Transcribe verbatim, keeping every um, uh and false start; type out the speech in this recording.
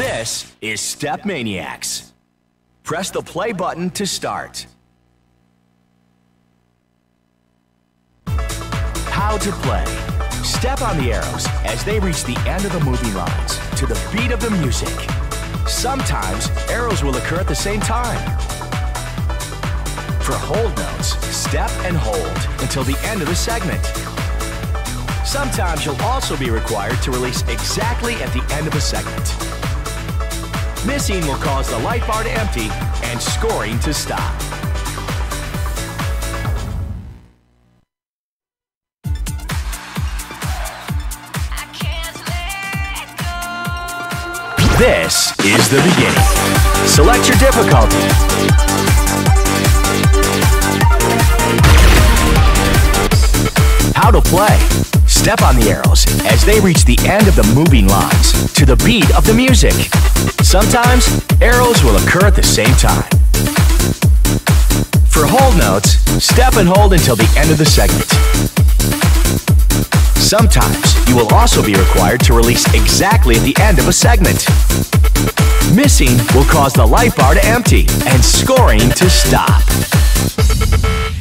This is Step Maniacs. Press the play button to start. How to play. Step on the arrows as they reach the end of the moving lines to the beat of the music. Sometimes arrows will occur at the same time. For hold notes, step and hold until the end of the segment. Sometimes you'll also be required to release exactly at the end of a segment. Missing will cause the light bar to empty and scoring to stop. This is the beginning. Select your difficulty. How to play. Step on the arrows as they reach the end of the moving lines to the beat of the music. Sometimes arrows will occur at the same time. For hold notes, step and hold until the end of the segment. Sometimes you will also be required to release exactly at the end of a segment. Missing will cause the light bar to empty and scoring to stop.